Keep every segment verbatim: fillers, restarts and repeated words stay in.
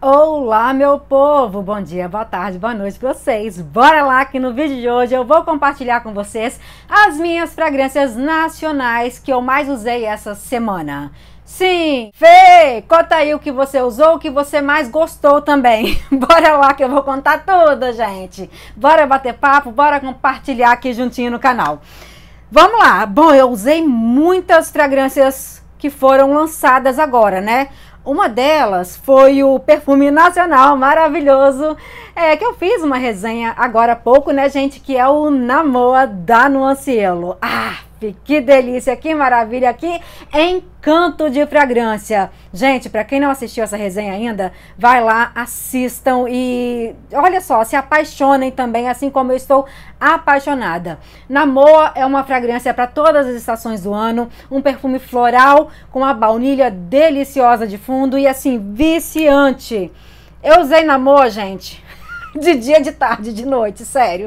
Olá, meu povo! Bom dia, boa tarde, boa noite pra vocês. Bora lá que no vídeo de hoje eu vou compartilhar com vocês as minhas fragrâncias nacionais que eu mais usei essa semana. Sim, Fê, conta aí o que você usou, o que você mais gostou também. Bora lá que eu vou contar tudo, gente. Bora bater papo, bora compartilhar aqui juntinho no canal. Vamos lá. Bom, eu usei muitas fragrâncias que foram lançadas agora, né? Uma delas foi o perfume nacional maravilhoso, é, que eu fiz uma resenha agora há pouco, né, gente? Que é o Namoa da Nuancielo. Ah, que delícia, que maravilha, que encanto de fragrância. Gente, para quem não assistiu essa resenha ainda, vai lá, assistam e olha só, se apaixonem também, assim como eu estou apaixonada. Namoa é uma fragrância para todas as estações do ano, um perfume floral com uma baunilha deliciosa de fundo e assim, viciante. Eu usei Namoa, gente, de dia, de tarde, de noite, sério.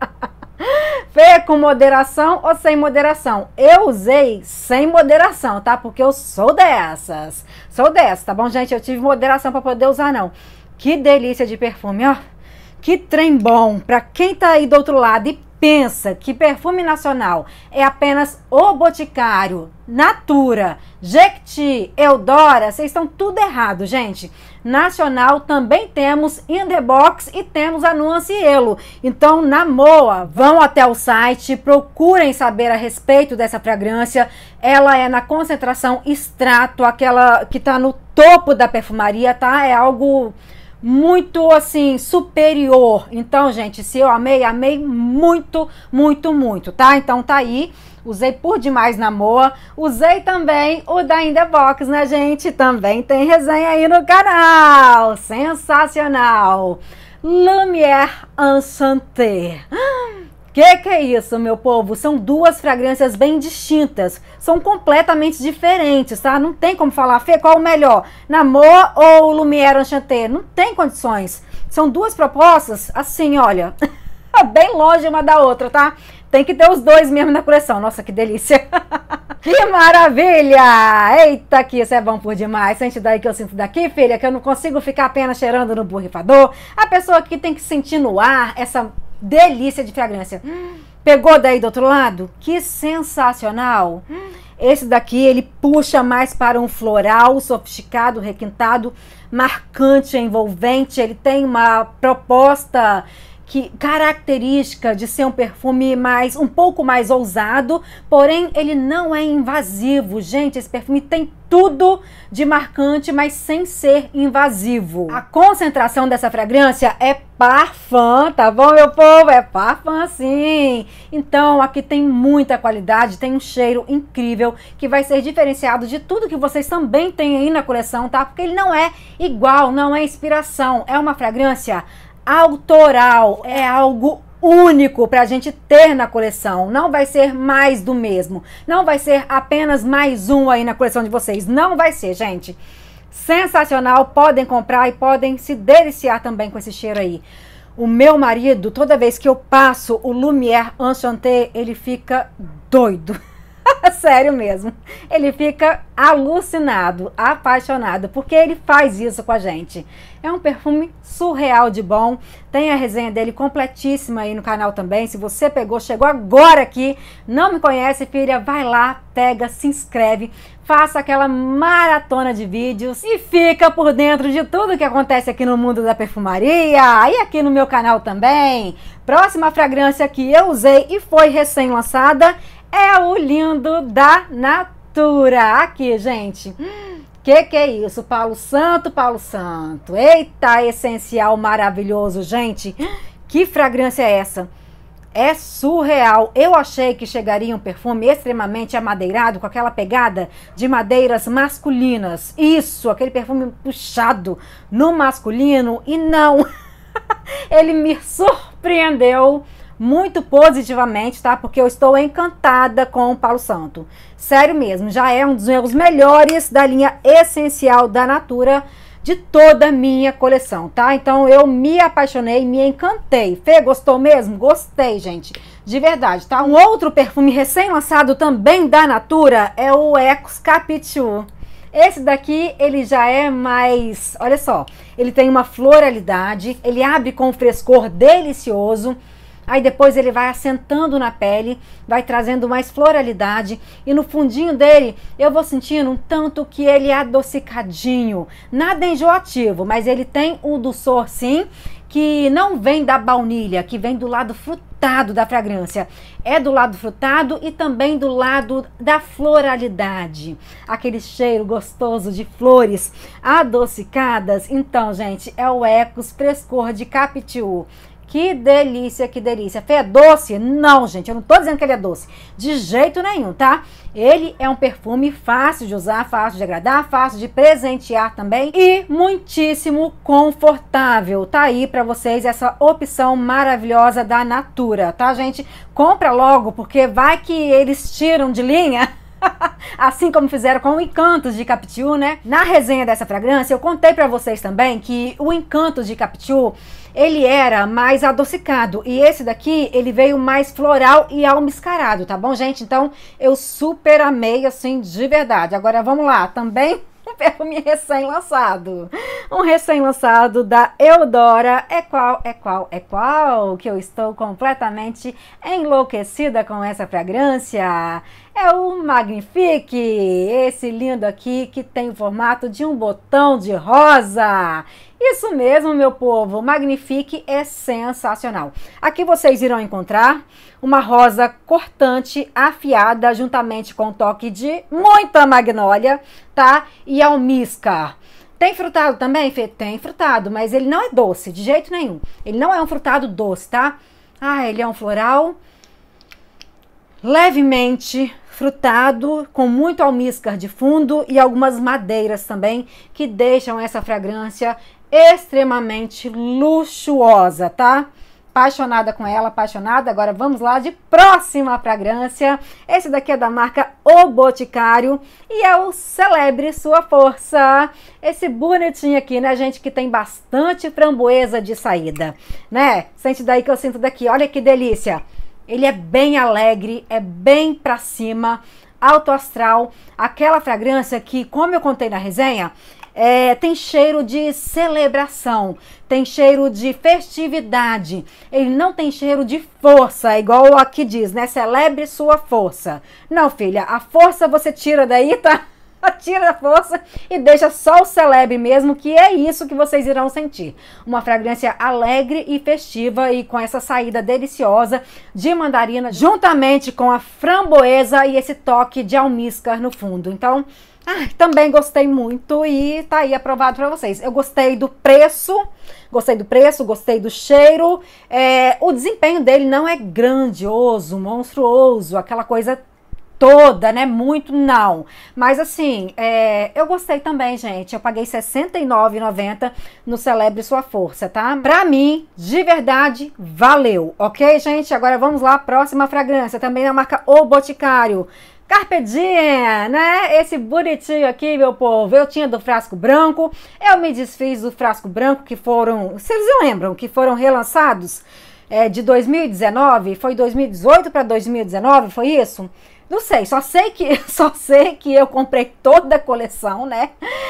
Fê, com moderação ou sem moderação? Eu usei sem moderação, tá? Porque eu sou dessas. Sou dessas, tá bom, gente? Eu tive moderação para poder usar, não. Que delícia de perfume, ó. Que trem bom. Pra quem tá aí do outro lado e pensa que perfume nacional é apenas o Boticário, Natura, Jequiti, Eudora, vocês estão tudo errado, gente. Nacional também temos In The Box e temos a Nuancielo. Então, Namoa, vão até o site, procurem saber a respeito dessa fragrância. Ela é na concentração extrato, aquela que tá no topo da perfumaria, tá? É algo muito, assim, superior. Então, gente, se eu amei, amei muito, muito, muito, tá? Então, tá aí. Usei por demais Namoa. Usei também o da In The Box, né, gente? Também tem resenha aí no canal. Sensacional. Lumière Enchanté. Que que é isso, meu povo? São duas fragrâncias bem distintas. São completamente diferentes, tá? Não tem como falar, Fê, qual o melhor? Namoa ou Lumière Enchanté? Não tem condições. São duas propostas, assim, olha, bem longe uma da outra, tá? Tem que ter os dois mesmo na coleção. Nossa, que delícia. Que maravilha. Eita, que isso é bom por demais. Sente daí que eu sinto daqui, filha, que eu não consigo ficar apenas cheirando no borrifador. A pessoa aqui tem que sentir no ar essa delícia de fragrância. Hum, pegou daí do outro lado? Que sensacional. Hum, esse daqui, ele puxa mais para um floral sofisticado, requintado, marcante, envolvente. Ele tem uma proposta que característica de ser um perfume mais um pouco mais ousado, porém ele não é invasivo. Gente, esse perfume tem tudo de marcante, mas sem ser invasivo. A concentração dessa fragrância é parfum, tá bom, meu povo? É parfum, sim. Então, aqui tem muita qualidade, tem um cheiro incrível, que vai ser diferenciado de tudo que vocês também têm aí na coleção, tá? Porque ele não é igual, não é inspiração, é uma fragrância autoral, é algo único para a gente ter na coleção. Não vai ser mais do mesmo, não vai ser apenas mais um aí na coleção de vocês, não vai ser, gente. Sensacional, podem comprar e podem se deliciar também com esse cheiro aí. O meu marido, toda vez que eu passo o Lumière Enchanté, ele fica doido. Sério mesmo, ele fica alucinado, apaixonado, porque ele faz isso com a gente. É um perfume surreal de bom. Tem a resenha dele completíssima aí no canal também. Se você pegou, chegou agora aqui, não me conhece, filha, vai lá, pega, se inscreve, faça aquela maratona de vídeos e fica por dentro de tudo que acontece aqui no mundo da perfumaria e aqui no meu canal também. Próxima fragrância que eu usei e foi recém-lançada é o lindo da Natura. Aqui, gente. Que que é isso? Palo Santo, Palo Santo. Eita, essencial maravilhoso, gente. Que fragrância é essa? É surreal. Eu achei que chegaria um perfume extremamente amadeirado, com aquela pegada de madeiras masculinas. Isso, aquele perfume puxado no masculino. E não. Ele me surpreendeu muito positivamente, tá? Porque eu estou encantada com o Palo Santo. Sério mesmo, já é um dos meus melhores da linha essencial da Natura, de toda a minha coleção, tá? Então eu me apaixonei, me encantei. Fê, gostou mesmo? Gostei, gente. De verdade, tá? Um outro perfume recém-lançado também da Natura é o Ex Capitu. Esse daqui, ele já é mais, olha só, ele tem uma floralidade, ele abre com um frescor delicioso. Aí depois ele vai assentando na pele, vai trazendo mais floralidade. E no fundinho dele, eu vou sentindo um tanto que ele é adocicadinho. Nada enjoativo, mas ele tem um dulçor sim, que não vem da baunilha, que vem do lado frutado da fragrância. É do lado frutado e também do lado da floralidade. Aquele cheiro gostoso de flores adocicadas. Então, gente, é o Ecos Frescor de Capitu. Que delícia, que delícia. Fê, é doce? Não, gente, eu não tô dizendo que ele é doce. De jeito nenhum, tá? Ele é um perfume fácil de usar, fácil de agradar, fácil de presentear também e muitíssimo confortável. Tá aí pra vocês essa opção maravilhosa da Natura, tá, gente? Compra logo, porque vai que eles tiram de linha. Assim como fizeram com o Encantos de Capitu, né? Na resenha dessa fragrância, eu contei pra vocês também que o Encantos de Capitu, ele era mais adocicado. E esse daqui, ele veio mais floral e almiscarado, tá bom, gente? Então, eu super amei, assim, de verdade. Agora, vamos lá, também um perfume recém-lançado. Um recém-lançado da Eudora. É qual, é qual, é qual? Que eu estou completamente enlouquecida com essa fragrância. É o Magnifique, esse lindo aqui que tem o formato de um botão de rosa. Isso mesmo, meu povo, Magnifique é sensacional. Aqui vocês irão encontrar uma rosa cortante, afiada, juntamente com um toque de muita magnólia, tá? E almíscar. Tem frutado também, Fê? Tem frutado, mas ele não é doce, de jeito nenhum. Ele não é um frutado doce, tá? Ah, ele é um floral levemente frutado, com muito almíscar de fundo e algumas madeiras também, que deixam essa fragrância extremamente luxuosa, tá? Apaixonada com ela, apaixonada. Agora vamos lá de próxima fragrância. Esse daqui é da marca O Boticário e é o Celebre Sua Força. Esse bonitinho aqui, né, gente, que tem bastante framboesa de saída, né? Sente daí que eu sinto daqui, olha que delícia. Ele é bem alegre, é bem pra cima, alto astral. Aquela fragrância que, como eu contei na resenha, é, tem cheiro de celebração, tem cheiro de festividade. Ele não tem cheiro de força, igual aqui diz, né? Celebre sua força. Não, filha, a força você tira daí, tá? Tira a força e deixa só o celebre mesmo, que é isso que vocês irão sentir. Uma fragrância alegre e festiva e com essa saída deliciosa de mandarina, juntamente com a framboesa e esse toque de almíscar no fundo. Então, ah, também gostei muito e tá aí aprovado para vocês. Eu gostei do preço, gostei do preço, gostei do cheiro. É, o desempenho dele não é grandioso, monstruoso, aquela coisa toda, né? Muito não. Mas assim, é, eu gostei também, gente. Eu paguei sessenta e nove reais e noventa centavos no Celebre Sua Força, tá? Pra mim, de verdade, valeu. Ok, gente? Agora vamos lá, próxima fragrância. Também da marca O Boticário. Carpe Diem, né? Esse bonitinho aqui, meu povo. Eu tinha do frasco branco. Eu me desfiz do frasco branco que foram... Vocês lembram que foram relançados é, de dois mil e dezenove? Foi dois mil e dezoito para dois mil e dezenove? Foi isso? Não sei, só sei que só sei que eu comprei toda a coleção, né?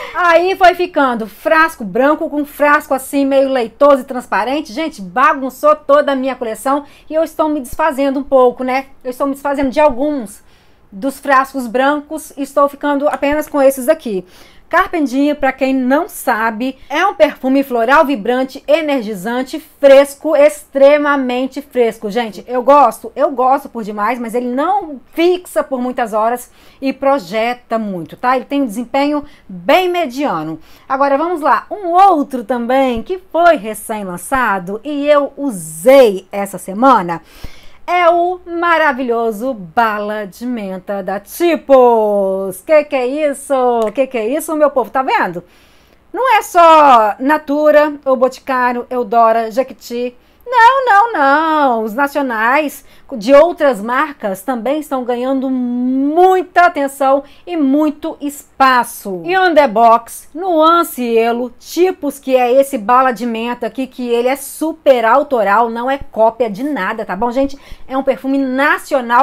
Aí foi ficando frasco branco com frasco assim meio leitoso e transparente. Gente, bagunçou toda a minha coleção e eu estou me desfazendo um pouco, né? Eu estou me desfazendo de alguns dos frascos brancos e estou ficando apenas com esses aqui. Carpe Diem, para quem não sabe, é um perfume floral vibrante, energizante, fresco, extremamente fresco. Gente, eu gosto, eu gosto por demais, mas ele não fixa por muitas horas e projeta muito, tá? Ele tem um desempenho bem mediano. Agora vamos lá, um outro também que foi recém-lançado e eu usei essa semana é o maravilhoso Bala de Menta da Tipos. Que que é isso? Que que é isso, meu povo? Tá vendo? Não é só Natura, O Boticário, Eudora, Jequiti. Não, não, não. Os nacionais de outras marcas também estão ganhando muita atenção e muito espaço. E on the box, Nuance Elo, Tipos, que é esse Bala de Menta aqui, que ele é super autoral, não é cópia de nada, tá bom, gente? É um perfume nacional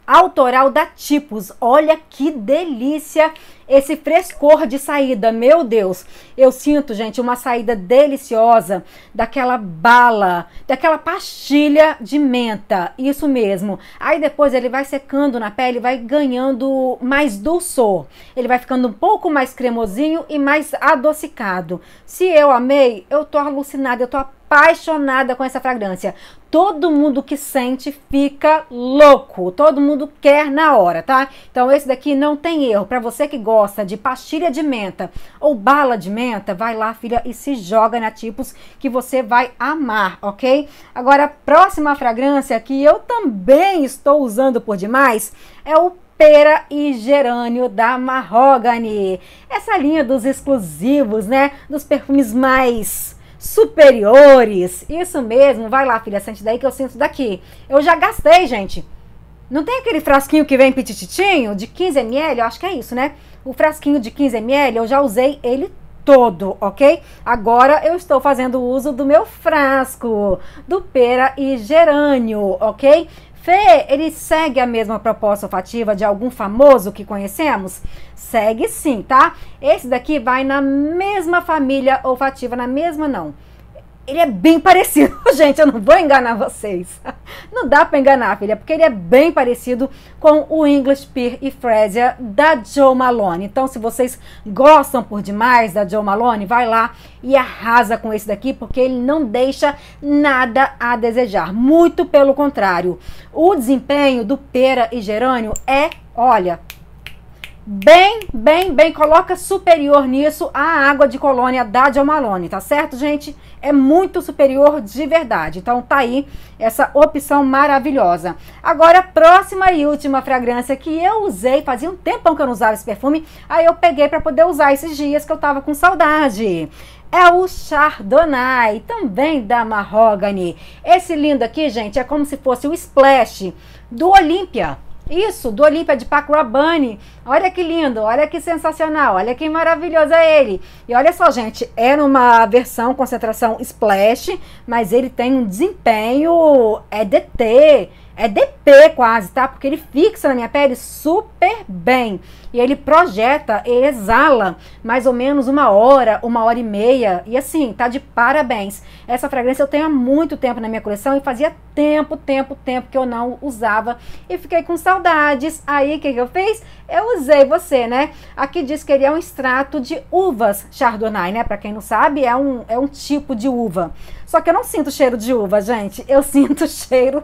autoral da Tipos. Olha que delícia esse frescor de saída, meu Deus. Eu sinto, gente, uma saída deliciosa daquela bala, daquela pastilha de menta, isso mesmo. Aí depois ele vai secando na pele, vai ganhando mais dulçor. Ele vai ficando um pouco mais cremosinho e mais adocicado. Se eu amei, eu tô alucinada, eu tô apaixonada com essa fragrância. Todo mundo que sente fica louco, todo mundo quer na hora, tá? Então esse daqui não tem erro. Para você que gosta de pastilha de menta ou bala de menta, vai lá, filha, e se joga na Tipos que você vai amar, ok? Agora, a próxima fragrância que eu também estou usando por demais é o Pera e Gerânio da Mahogany. Essa linha dos exclusivos, né? Dos perfumes mais superiores. Isso mesmo. Vai lá, filha, sente daí que eu sinto daqui. Eu já gastei, gente. Não tem aquele frasquinho que vem petititinho de quinze mililitros? Eu acho que é isso, né? O frasquinho de quinze mililitros, eu já usei ele todo, ok? Agora eu estou fazendo uso do meu frasco do Pera e Gerânio, ok? Fê, ele segue a mesma proposta olfativa de algum famoso que conhecemos? Segue sim, tá? Esse daqui vai na mesma família olfativa, na mesma não. Ele é bem parecido, gente, eu não vou enganar vocês. Não dá pra enganar, filha, porque ele é bem parecido com o English Pear e Freesia da Jo Malone. Então, se vocês gostam por demais da Jo Malone, vai lá e arrasa com esse daqui, porque ele não deixa nada a desejar. Muito pelo contrário. O desempenho do Pera e Gerânio é, olha, bem, bem, bem, coloca superior nisso a água de colônia da Jo Malone, tá certo, gente? É muito superior de verdade. Então tá aí essa opção maravilhosa. Agora, a próxima e última fragrância que eu usei, fazia um tempão que eu não usava esse perfume, aí eu peguei para poder usar esses dias que eu tava com saudade. É o Chardonnay, também da Mahogany. Esse lindo aqui, gente, é como se fosse o Splash do Olympia. Isso, do Olympia de Paco Rabanne. Olha que lindo, olha que sensacional, olha que maravilhoso é ele. E olha só, gente, é numa versão concentração Splash, mas ele tem um desempenho, é D T, é D P quase, tá? Porque ele fixa na minha pele super bem. E ele projeta e exala mais ou menos uma hora, uma hora e meia. E assim, tá de parabéns. Essa fragrância eu tenho há muito tempo na minha coleção e fazia tempo, tempo, tempo que eu não usava. E fiquei com saudades. Aí, o que, que eu fiz? Eu usei você, né? Aqui diz que ele é um extrato de uvas Chardonnay, né? Pra quem não sabe, é um, é um tipo de uva. Só que eu não sinto cheiro de uva, gente. Eu sinto cheiro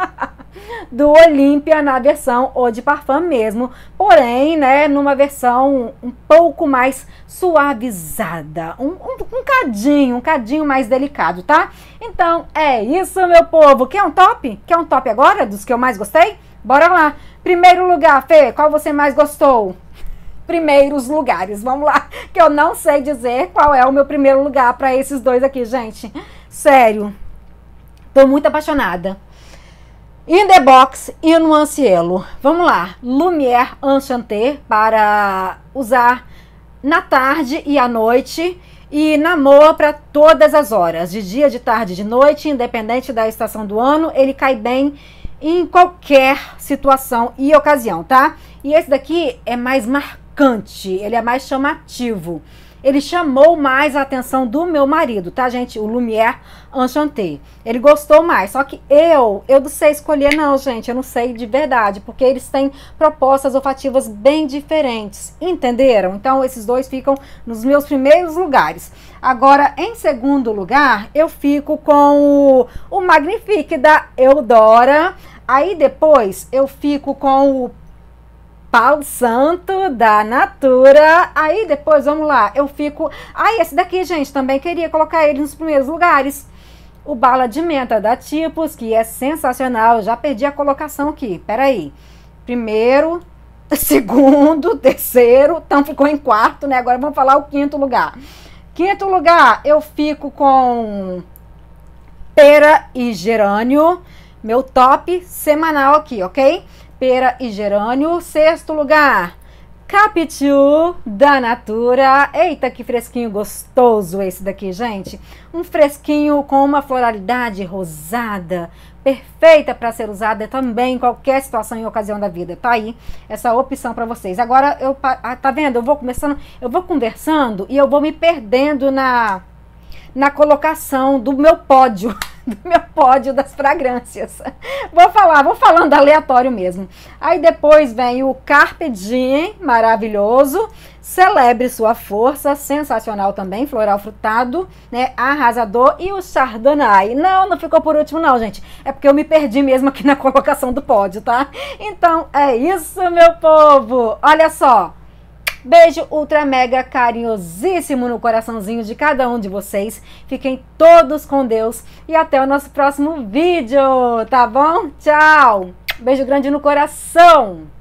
do Olympia na versão Eau de Parfum mesmo. Porém, né, numa versão um pouco mais suavizada. Um, um, um cadinho, um cadinho mais delicado, tá? Então, é isso, meu povo. Quer um top? Quer um top agora, dos que eu mais gostei? Bora lá. Primeiro lugar, Fê, qual você mais gostou? Primeiros lugares, vamos lá, que eu não sei dizer qual é o meu primeiro lugar para esses dois aqui, gente. Sério, tô muito apaixonada. In the Box e no Ancielo. Vamos lá, Lumière Enchanté para usar na tarde e à noite e namor para todas as horas, de dia, de tarde, de noite, independente da estação do ano, ele cai bem em qualquer situação e ocasião, tá? E esse daqui é mais marcante, ele é mais chamativo. Ele chamou mais a atenção do meu marido, tá, gente? O Lumière Enchanté. Ele gostou mais, só que eu, eu não sei escolher não, gente. Eu não sei de verdade, porque eles têm propostas olfativas bem diferentes, entenderam? Então, esses dois ficam nos meus primeiros lugares. Agora, em segundo lugar, eu fico com o, o Magnifique da Eudora. Aí, depois, eu fico com o Pau Santo da Natura. Aí depois, vamos lá, eu fico... Ah, esse daqui, gente, também queria colocar ele nos primeiros lugares. O Bala de Menta da Tipos, que é sensacional. Eu já perdi a colocação aqui, peraí. Primeiro, segundo, terceiro, então ficou em quarto, né? Agora vamos falar o quinto lugar. Quinto lugar, eu fico com Pera e Gerânio. Meu top semanal aqui, ok? Pera e Gerânio. Sexto lugar, Capitu da Natura. Eita, que fresquinho gostoso esse daqui, gente. Um fresquinho com uma floralidade rosada, perfeita para ser usada também em qualquer situação e ocasião da vida. Tá aí essa opção para vocês. Agora, eu, tá vendo? Eu vou começando, eu vou conversando e eu vou me perdendo na, na colocação do meu pódio. Do meu pódio das fragrâncias. Vou falar, vou falando aleatório mesmo. Aí depois vem o Carpe Diem, maravilhoso. Celebre sua força, sensacional também, floral frutado, né, arrasador. E o Chardonnay. Não, não ficou por último não, gente. É porque eu me perdi mesmo aqui na colocação do pódio, tá? Então, é isso, meu povo. Olha só. Beijo ultra mega carinhosíssimo no coraçãozinho de cada um de vocês. Fiquem todos com Deus e até o nosso próximo vídeo, tá bom? Tchau! Beijo grande no coração!